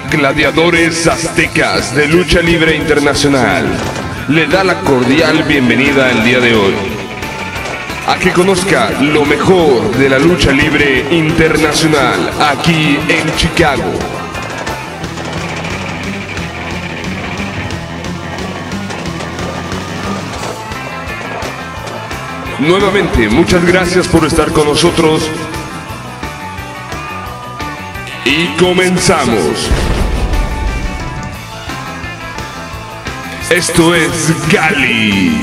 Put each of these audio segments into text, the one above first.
Gladiadores Aztecas de Lucha Libre Internacional le da la cordial bienvenida el día de hoy a que conozca lo mejor de la lucha libre internacional aquí en Chicago. Nuevamente, muchas gracias por estar con nosotros y comenzamos. Esto es Gali.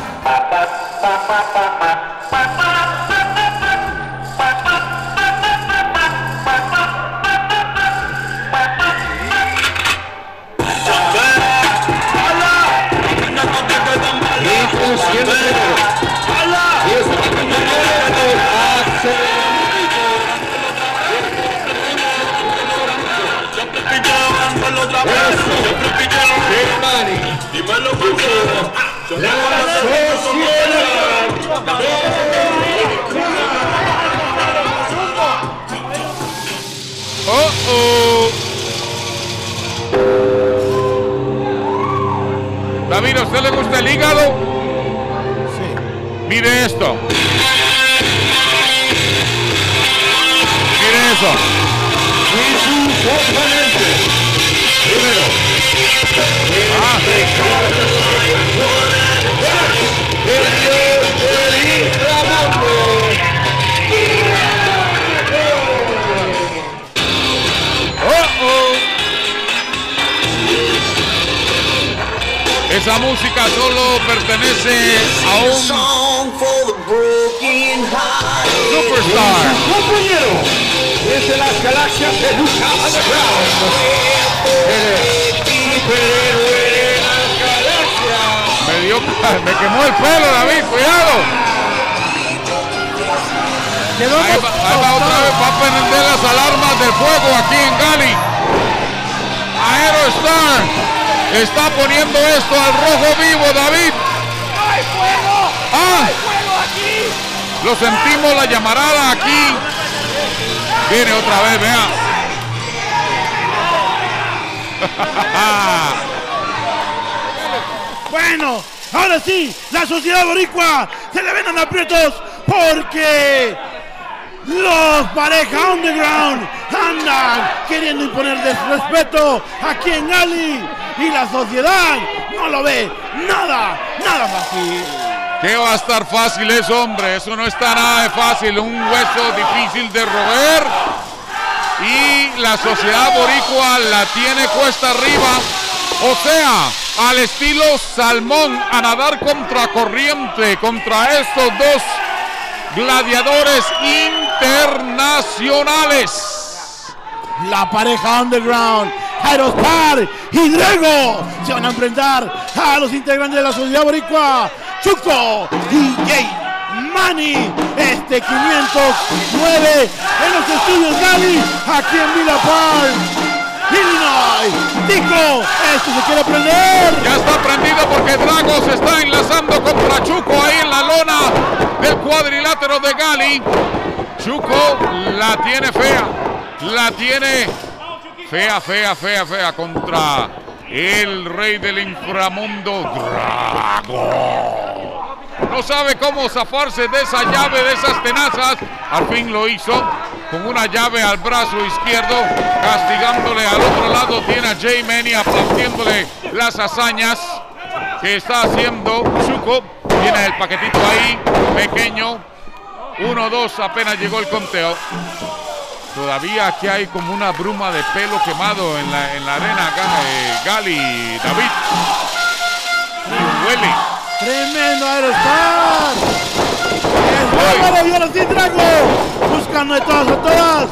David, ¿a usted le gusta el hígado? Sí. Mire esto. Mire eso. Y sus oponentes. Primero. Esa música solo pertenece a un superstar. Compañero, desde las galaxias de Lucha Underground. Me quemó el pelo, David, cuidado. Ahí va otra vez, va a prender las alarmas del fuego aquí en Gali. Aerostar está poniendo esto al rojo vivo, David. ¡No hay fuego! ¡No hay fuego aquí! Lo sentimos, la llamarada aquí. Viene otra vez, vea. Bueno, ahora sí, la sociedad boricua se le ven en aprietos porque los pareja underground andan queriendo imponer desrespeto aquí en Gali y la sociedad no lo ve nada fácil. ¿Qué va a estar fácil eso, hombre? Eso no está nada de fácil, un hueso difícil de roer y la sociedad boricua la tiene cuesta arriba, o sea, al estilo salmón, a nadar contra corriente contra estos dos gladiadores internacionales. La pareja underground, Aerostar y Drago, se van a enfrentar a los integrantes de la sociedad boricua, Chuco y Jay Manny, este 509 en los estudios Gali, aquí en Villa Park, Illinois. Tico, esto se quiere prender. Ya está prendido porque Drago se está enlazando contra Chuco ahí en la lona del cuadrilátero de Gali. Chuco la tiene fea. La tiene fea contra el rey del inframundo, Drago. No sabe cómo zafarse de esa llave, de esas tenazas. Al fin lo hizo con una llave al brazo izquierdo, castigándole al otro lado. Tiene a Jay Manny aplaudiéndole las hazañas que está haciendo Chuco. Tiene el paquetito ahí, pequeño. 1-2, apenas llegó el conteo. Todavía aquí hay como una bruma de pelo quemado en la arena acá, Gali, David. Y huele. Tremendo Aerostar. Es bárbaro y ahora sí Drago, buscando de todas a todas.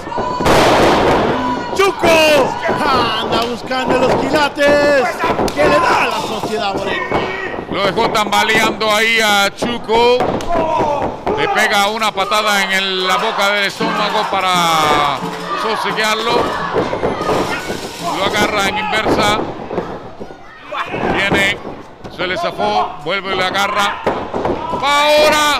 Chuco anda buscando los quilates que le da a la sociedad boricua. Lo dejó tambaleando ahí a Chuco. Le pega una patada en la boca del estómago para sosegarlo. Lo agarra en inversa. Viene, se le zafó, vuelve y le agarra. Ahora,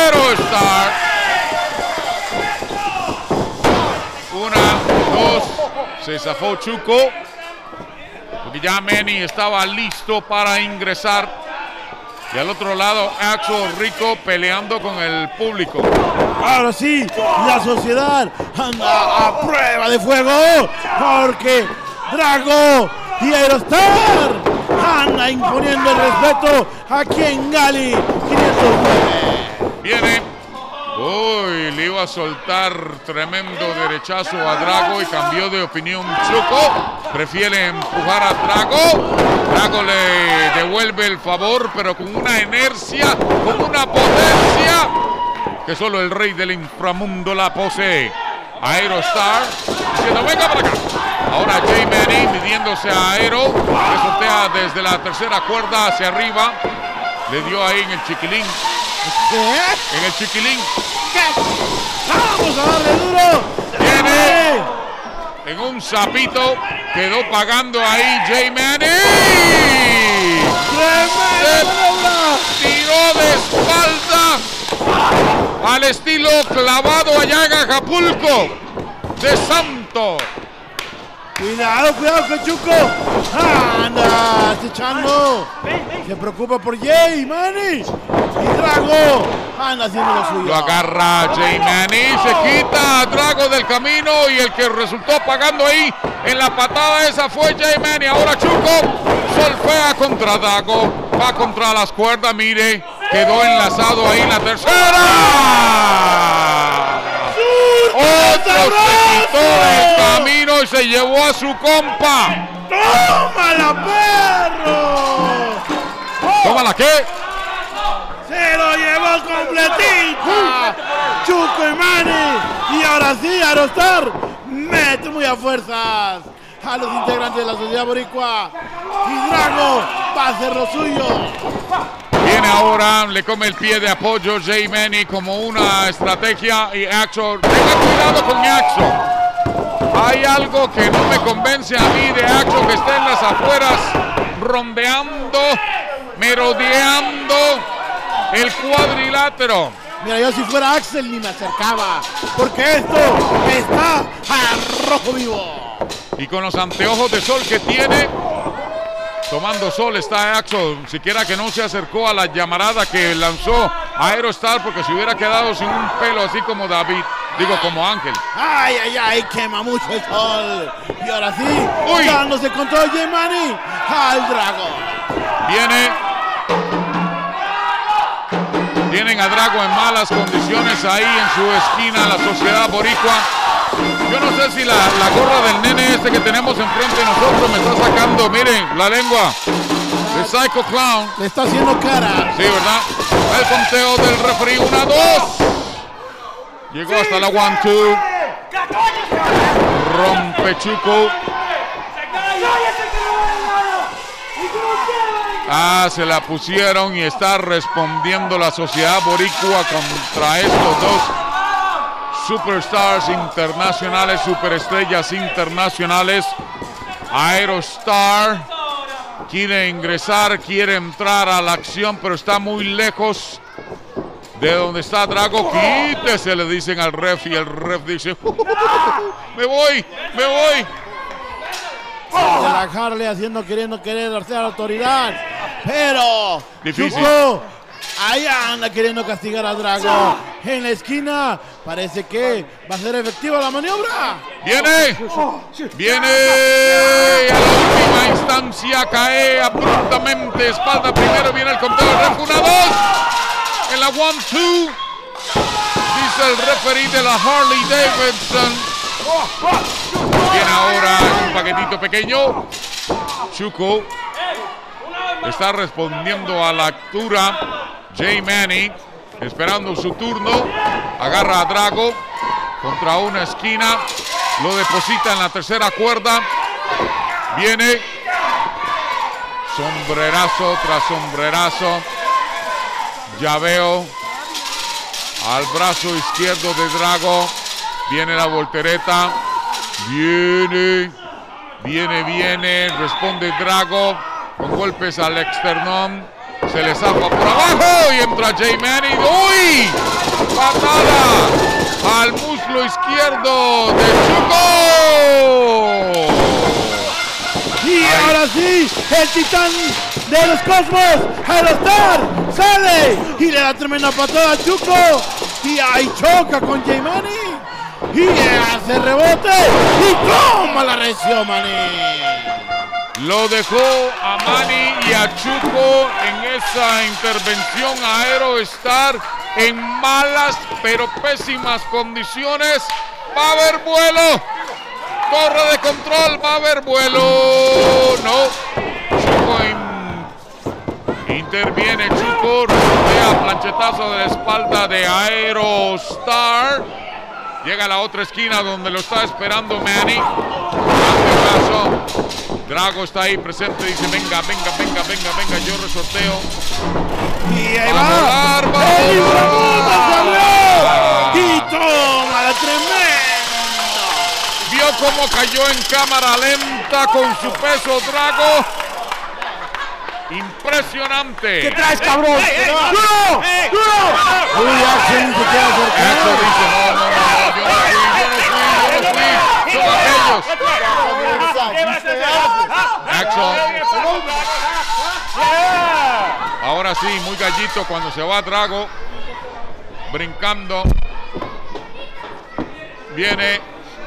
Aerostar. 1, 2, Se zafó Chuco, porque ya Manny estaba listo para ingresar. Y al otro lado, Axel Rico peleando con el público. Ahora sí, la sociedad anda a prueba de fuego, porque Drago y Aerostar anda imponiendo el respeto aquí en Gali 509. Viene. Uy, le iba a soltar tremendo derechazo a Drago y cambió de opinión Chuco. Prefiere empujar a Drago. Drago le devuelve el favor, pero con una inercia, con una potencia que solo el rey del inframundo la posee. Aerostar diciendo, venga para acá. Ahora Jay Manny midiéndose a Aero, que sortea desde la tercera cuerda hacia arriba. Le dio ahí en el chiquilín. ¿Qué? En el chiquilín. ¿Qué? ¡Vamos a darle duro! Viene en un sapito. Quedó pagando ahí Jay Manny. Tiró de espalda al estilo clavado allá en Acapulco de Santo. Cuidado, cuidado con Chuco. Anda, echando. Se preocupa por Jay Manny. Y Drago anda haciendo lo suyo. Lo agarra Jay Manny, se quita a Drago del camino y el que resultó pagando ahí en la patada esa fue Jay Manny. Ahora Chuco solfea contra Drago, va contra las cuerdas, mire, quedó enlazado ahí en la tercera. Otro se quitó del camino y se llevó a su compa. ¡Tómala, perro! ¿Tómala qué? Se lo llevó completita Chuco y Manny. Y ahora sí, Aerostar mete muy a fuerzas a los integrantes de la sociedad boricua. Y Drago va a hacer lo suyo. Viene ahora, le come el pie de apoyo Jay Manny como una estrategia y Axel, tenga cuidado con Axel. Hay algo que no me convence a mí de Axel, que está en las afueras rondeando, merodeando el cuadrilátero. Mira, yo si fuera Axel ni me acercaba, porque esto está a rojo vivo. Y con los anteojos de sol que tiene, tomando sol está Axel, siquiera que no se acercó a la llamarada que lanzó Aerostar, porque se hubiera quedado sin un pelo así como David, digo como Ángel. Ay, ay, ay, quema mucho el sol. Y ahora sí, Uy, dándose con todo Jay Manny al Drago. Tienen a Drago en malas condiciones ahí en su esquina, la sociedad boricua. Yo no sé si la gorra del nene este que tenemos enfrente de nosotros me está sacando, miren, la lengua. El Psycho Clown. Le está haciendo cara. Sí, ¿verdad? El conteo del referee, 1-2. Llegó hasta la 1-2. Rompe Chuco. Se la pusieron y está respondiendo la sociedad boricua contra estos dos superstars internacionales, superestrellas internacionales. Aerostar quiere ingresar, quiere entrar a la acción, pero está muy lejos de donde está Drago. Quítese, le dicen al ref, y el ref dice, me voy. La Harley haciendo, queriendo hacer la autoridad, pero difícil. Chuco ahí anda queriendo castigar a Drago. En la esquina parece que va a ser efectiva la maniobra. Viene a la última instancia, cae abruptamente, espalda primero, viene el conteo del ref, 1-2 en la 1-2, dice el referee de la Harley Davidson. Viene ahora un paquetito pequeño. Chuco está respondiendo a la altura. Jay Manny esperando su turno. Agarra a Drago contra una esquina. Lo deposita en la tercera cuerda. Viene sombrerazo tras sombrerazo. Llaveo al brazo izquierdo de Drago. Viene la voltereta. Viene. Responde Drago con golpes al externón. Se le zafa por abajo y entra Jay Manny. ¡Uy! Patada al muslo izquierdo de Chuco. El titán de los cosmos, Aerostar, sale y le da tremenda patada a Chuco. Y ahí choca con J-Money. Y hace rebote y toma la reacción, Manny. Lo dejó a Manny y a Chuco en esa intervención a Aerostar en malas pero pésimas condiciones. Va a haber vuelo. Torre de control, va a haber vuelo. No. Chuco interviene. Chuco resoltea planchetazo de la espalda de Aerostar. Llega a la otra esquina donde lo está esperando Manny. Drago está ahí presente, dice venga, yo resorteo. Y ahí va. Y toma la tremenda. Vio cómo cayó en cámara lenta con su peso Drago. Impresionante. ¿Qué traes, cabrón? ¡Duro! Uy, Axel se queda acercado. Axel dice, no, yo no fui. Son aquellos. Axel. Ahora sí, muy gallito cuando se va Drago. Brincando. Viene.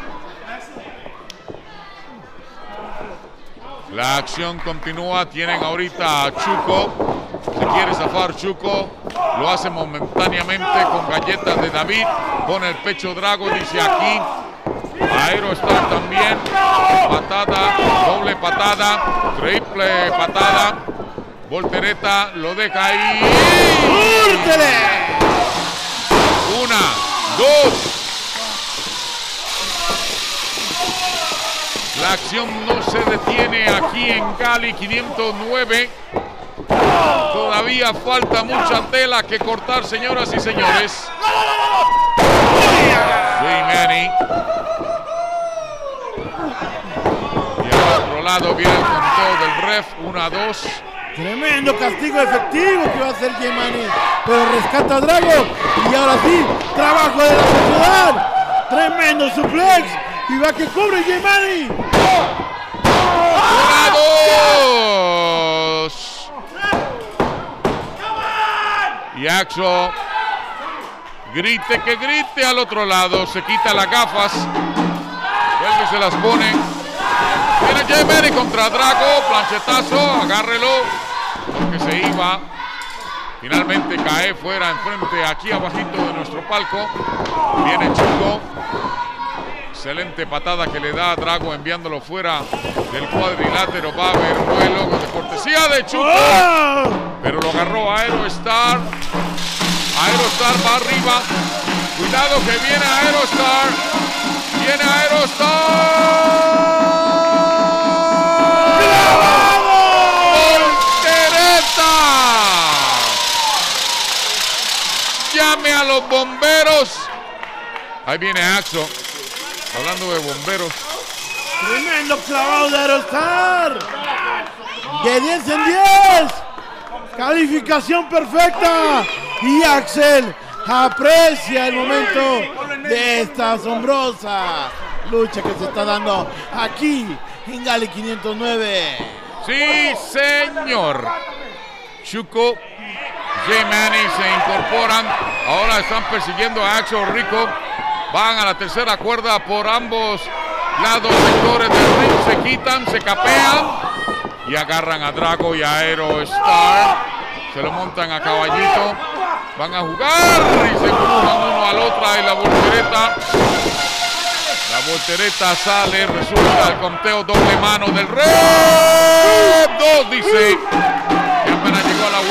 La acción continúa. Tienen ahorita a Chuco. Se quiere zafar Chuco. Lo hace momentáneamente con galletas de David. Con el pecho Drago. Dice aquí. Aerostar también. Patada. Doble patada. Triple patada. Voltereta. Lo deja ahí. ¡Úrtele! Una. Dos. La acción no se detiene aquí en Gali 509. Todavía falta mucha tela que cortar, señoras y señores. J-Money. Y al otro lado viene el conteo del ref. 1-2. Tremendo castigo efectivo que va a hacer J-Money. Pero rescata a Drago. Y ahora sí, trabajo de la sociedad. Tremendo suplex. Y va que cubre J-Money. 1-2. Y Axel grite que grite al otro lado. Se quita las gafas. Vuelve y se las pone. Viene J-Money contra Drago. Planchetazo. Agárrelo. Porque se iba. Finalmente cae fuera enfrente, aquí abajito de nuestro palco. Viene Chuco. Excelente patada que le da a Drago enviándolo fuera del cuadrilátero. Va a haber vuelo de cortesía de Chuco. Pero lo agarró Aerostar. Aerostar va arriba. Cuidado que viene Aerostar. Viene Aerostar. ¡Voltereta! Llame a los bomberos. Ahí viene Axel. Hablando de bomberos. Tremendo clavado de Aerostar. De 10 en 10. Calificación perfecta. Y Axel aprecia el momento de esta asombrosa lucha que se está dando aquí en Gali 509. Sí, señor. Chuco, J-Money se incorporan. Ahora están persiguiendo a Axel Rico. Van a la tercera cuerda por ambos lados sectores del ring. Se quitan, se capean y agarran a Drago y a Aerostar. Se lo montan a caballito. Van a jugar y se empujan uno al otro. Y la voltereta sale. Resulta el conteo doble mano del Red. 2 dice. Ya apenas llegó a la 1-2.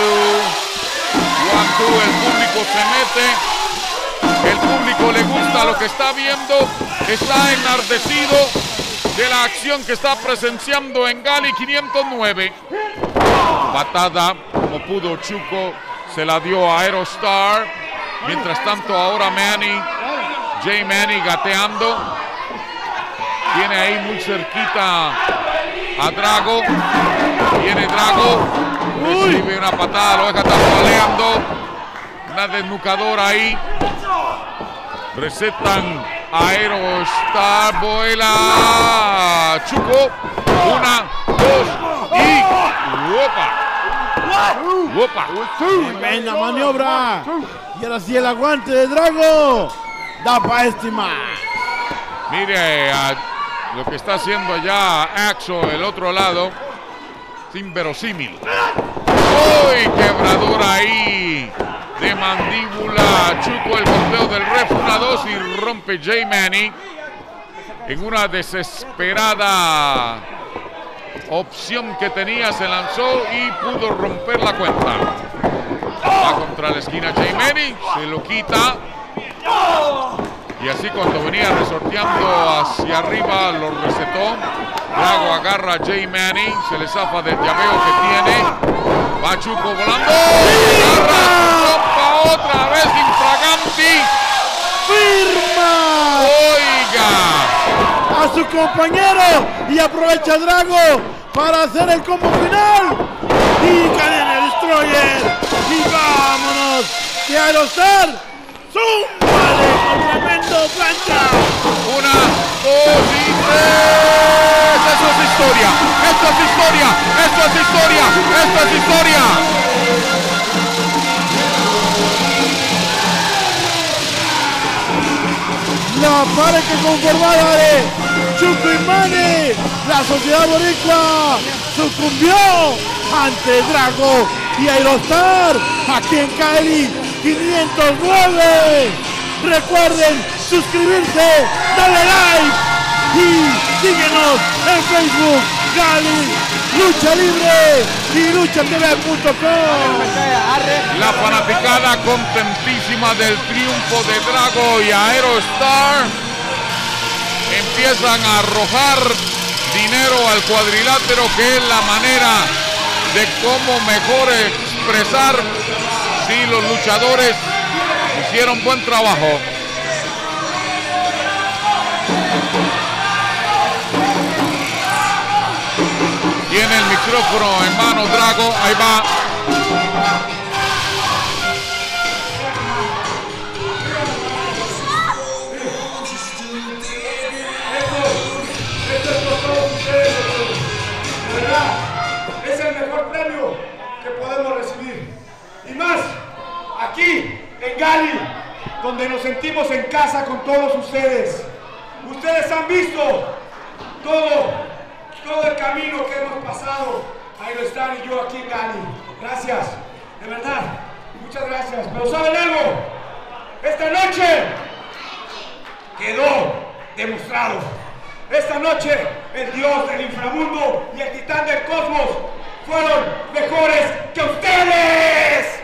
1-2. El público se mete. El público le gusta lo que está viendo, está enardecido de la acción que está presenciando en Gali 509. Patada, como pudo Chuco, se la dio a Aerostar. Mientras tanto ahora J-Money gateando. Tiene ahí muy cerquita a Drago. Viene Drago, recibe una patada, lo deja tambaleando. Una desnucadora ahí. Recetan a Aerostar, vuela Chuco. 1, 2, Y ¡Opa! Tremenda maniobra. Y ahora sí el aguante de Drago. Da para estimar. Mire lo que está haciendo allá Axo, el otro lado. Es inverosímil. ¡Uy! Quebradora ahí de mandíbula. Chuco el conteo del ref. 1-2 y rompe Jay Manny en una desesperada opción que tenía. Se lanzó y pudo romper la cuenta. Va contra la esquina Jay Manny. Se lo quita. Y así cuando venía resorteando hacia arriba lo resetó. Drago agarra a Jay Manny, se le zafa del llaveo que tiene. Va Chuco volando. Agarra, rompa otra vez infraganti. ¡Firma! Oiga. A su compañero. Y aprovecha Drago para hacer el combo final. Y cadena Destroyer. Y vámonos. Que Aerostar. ¡Zúmbale con tremendo plancha! 1, 2 y 3. Eso es historia. Esto es historia. Esto es historia. Esto es historia. La pareja conformada de Chuco y Manny. La Sociedad Boricua sucumbió ante Drago y Aerostar aquí en Cali 509. Recuerden suscribirse, darle like y síguenos en Facebook, Cali Lucha Libre y luchatv.com. La fanaticada contentísima del triunfo de Drago y Aerostar empiezan a arrojar dinero al cuadrilátero, que es la manera de cómo mejor expresar si los luchadores hicieron buen trabajo. Tiene el micrófono en mano Drago, ahí va. Es el mejor premio que podemos recibir. Y más, aquí en Gali, donde nos sentimos en casa con todos ustedes. Ustedes han visto todo el camino que hemos pasado, Aerostar y yo aquí en Gali. Gracias, de verdad, muchas gracias. Pero ¿saben algo? Esta noche quedó demostrado. Esta noche el dios del inframundo y el titán del cosmos fueron mejores que ustedes.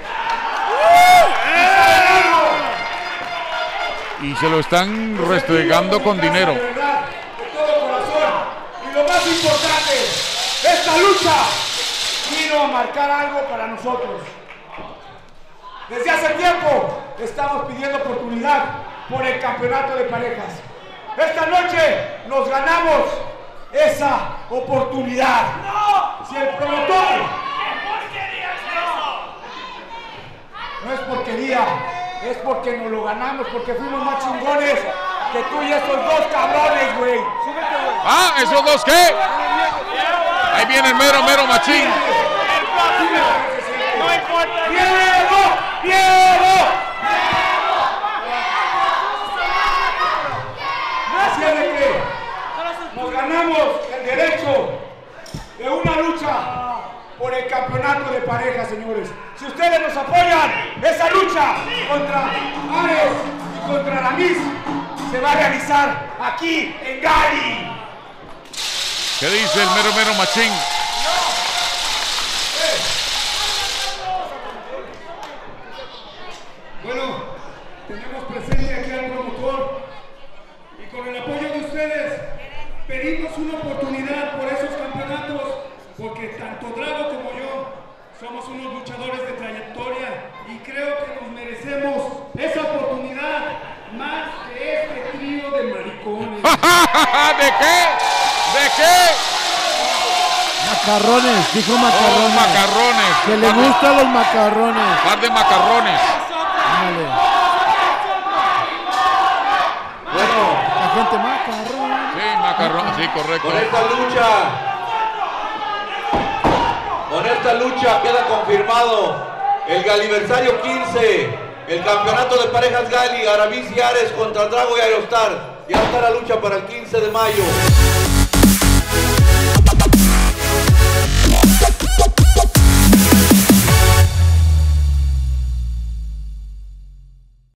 Y se lo están restregando con dinero. De verdad, de todo corazón. Y lo más importante, esta lucha vino a marcar algo para nosotros. Desde hace tiempo estamos pidiendo oportunidad por el campeonato de parejas. Esta noche nos ganamos esa oportunidad. Si el promotor... No es porquería, es porque nos lo ganamos, porque fuimos más chingones que tú y esos dos cabrones, güey. Ah, ¿esos dos qué? Ahí viene el mero machín. No importa. ¡Diego! Así es de que nos ganamos el derecho de una lucha por el campeonato de pareja, señores. Si ustedes nos apoyan, esa lucha contra Ares y contra la Miss se va a realizar aquí en Gali. ¿Qué dice el mero machín? Bueno, tenemos presente aquí al promotor y con el apoyo de ustedes pedimos una oportunidad por esos campeonatos, porque tanto Drago como yo somos unos luchadores de trayectoria y creo que nos merecemos esa oportunidad más que este trío de maricones. ¿De qué? ¿De qué? Macarrones, dijo macarrones. Oh, macarrones. Que le gustan los macarrones. Par de macarrones. Ándale. Bueno, La gente macarrón. Sí, macarrón, sí, correcto. con esta lucha esta lucha queda confirmado el Galiversario 15, el campeonato de parejas Gali, Aramis y Ares contra Drago y Aerostar. Ya está la lucha para el 15 de mayo.